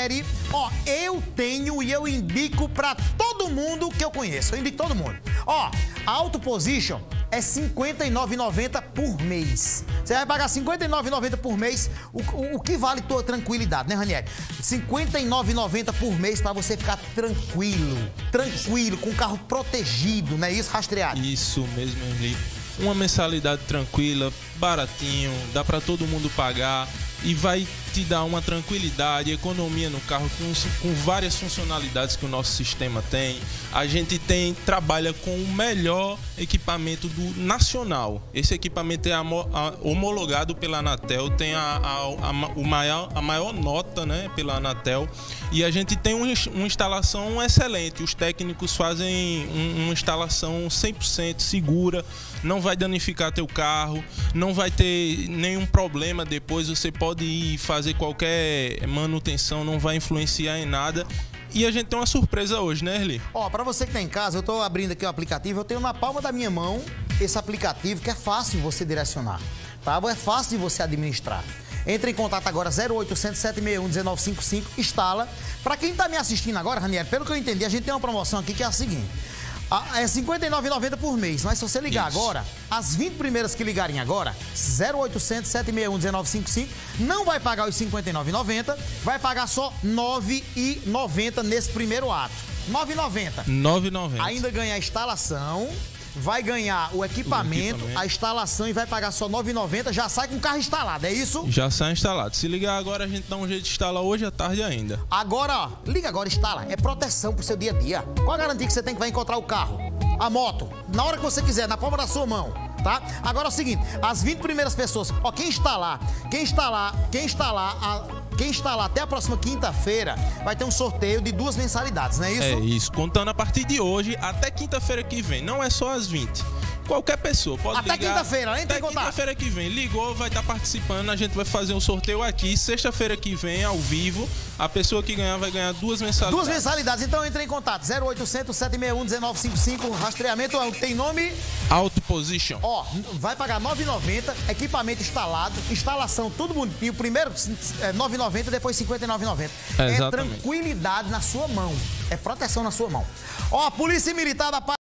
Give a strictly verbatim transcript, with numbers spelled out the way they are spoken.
Ranieri, ó, eu tenho e eu indico pra todo mundo que eu conheço. Eu indico todo mundo. Ó, a Auto Position é cinquenta e nove reais e noventa centavos por mês. Você vai pagar cinquenta e nove reais e noventa centavos por mês, o, o, o que vale tua tranquilidade, né, Ranieri? cinquenta e nove reais e noventa centavos por mês pra você ficar tranquilo, tranquilo, com o carro protegido, não é isso, rastreado? Isso mesmo, Henrique. Uma mensalidade tranquila, baratinho, dá pra todo mundo pagar e vai te dar uma tranquilidade, economia no carro com, com várias funcionalidades que o nosso sistema tem. A gente tem, trabalha com o melhor equipamento do nacional. Esse equipamento é amo, a, homologado pela Anatel, tem a, a, a, o maior, a maior nota, né, pela Anatel, e a gente tem um, uma instalação excelente. Os técnicos fazem um, uma instalação cem por cento segura, não vai danificar teu carro, não vai ter nenhum problema depois, você pode ir fazer qualquer manutenção, não vai influenciar em nada. E a gente tem uma surpresa hoje, né, Erli? Ó, pra você que tá em casa, eu tô abrindo aqui o aplicativo, eu tenho na palma da minha mão esse aplicativo que é fácil você direcionar, tá? É fácil de você administrar. Entre em contato agora, zero oitocentos, sete seis um, um nove cinco cinco, instala. Pra quem tá me assistindo agora, Ranieri, pelo que eu entendi, a gente tem uma promoção aqui que é a seguinte. É cinquenta e nove reais e noventa centavos por mês, mas se você ligar Isso. agora, as vinte primeiras que ligarem agora, zero oitocentos, sete seis um, um nove cinco cinco, não vai pagar os cinquenta e nove reais e noventa centavos, vai pagar só nove reais e noventa centavos nesse primeiro ato. nove reais e noventa centavos. nove reais e noventa centavos. Ainda ganha a instalação, vai ganhar o equipamento, o equipamento, a instalação e vai pagar só nove reais e noventa centavos, já sai com o carro instalado, é isso? Já sai instalado. Se ligar agora, a gente dá um jeito de instalar hoje à tarde ainda. Agora, ó, liga agora, instala. É proteção pro seu dia a dia. Qual a garantia que você tem que vai encontrar o carro, a moto, na hora que você quiser, na palma da sua mão, tá? Agora é o seguinte, as vinte primeiras pessoas, ó, quem instalar, quem instalar, quem instalar, a, quem instalar até a próxima quinta-feira, vai ter um sorteio de duas mensalidades, não é isso? É isso, contando a partir de hoje até quinta-feira que vem, não é só as vinte. Qualquer pessoa pode até ligar. Quinta-feira, nem tem Até contato. Quinta-feira que vem, ligou, vai estar participando, a gente vai fazer um sorteio aqui. Sexta-feira que vem, ao vivo, a pessoa que ganhar vai ganhar duas mensalidades. Duas mensalidades, então entre em contato, zero oitocentos, sete seis um, um nove cinco cinco, rastreamento, tem nome? Auto Position. Ó, vai pagar nove reais e noventa centavos, equipamento instalado, instalação tudo bonitinho, primeiro é, nove reais e noventa centavos, depois cinquenta e nove reais e noventa centavos. É, é tranquilidade na sua mão, é proteção na sua mão. Ó, Polícia Militar da Paz.